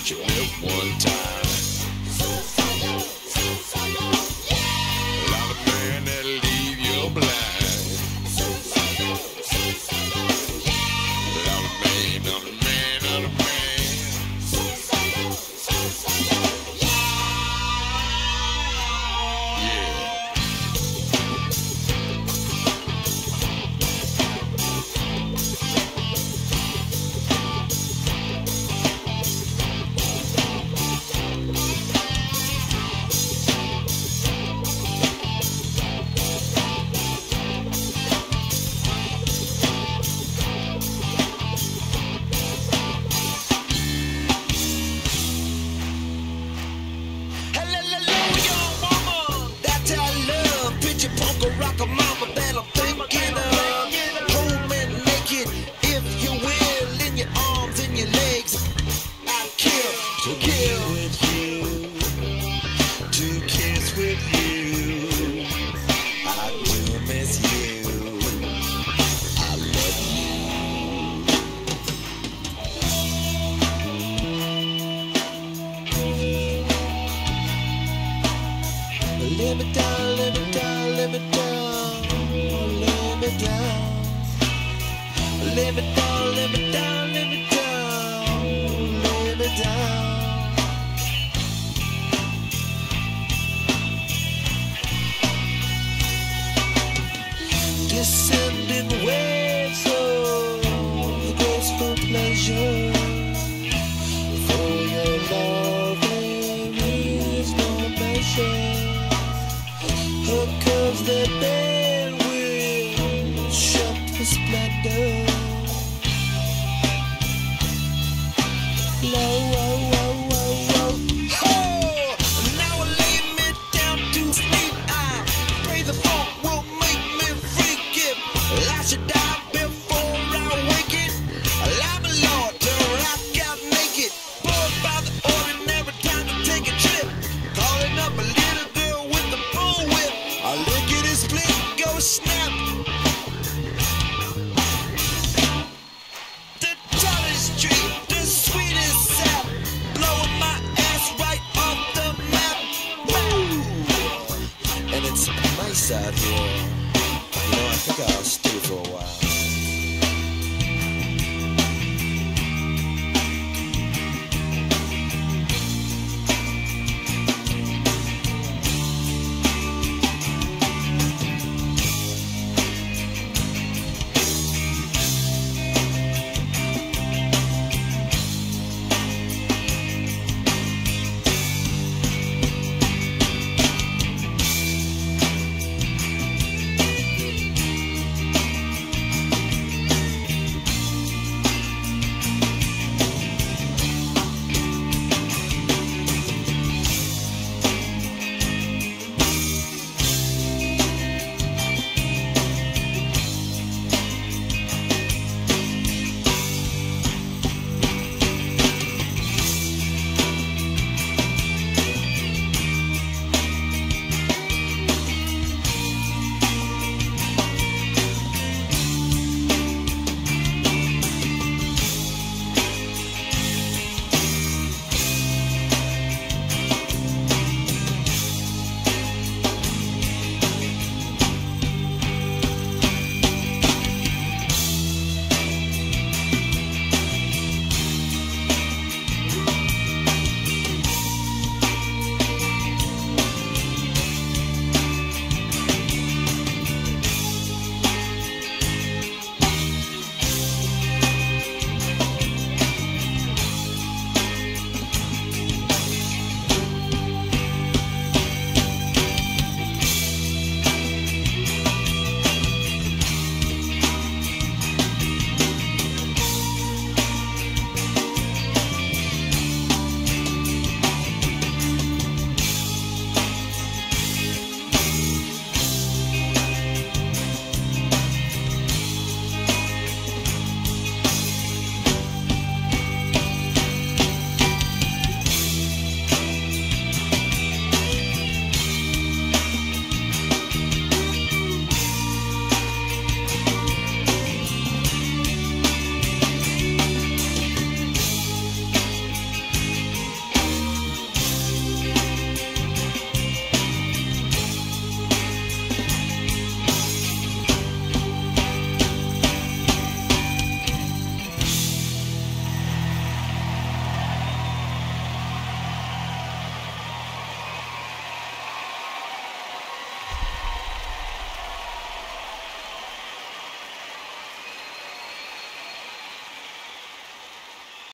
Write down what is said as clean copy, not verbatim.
let you live one time. A lot of men that leave you blind. A lot of man on the man on the man. Rock a mama that I'm thinking of. Hold me naked if you will, in your arms and your legs. I'd kill to kill with you, to kiss with you. I do miss you. I love you. Let me down, let me down, let me down, let me down, let me down, let me down, let me down, let me down. Descending waves of graceful pleasure. For your love there is no measure. Her curves that bend will shout for splendor.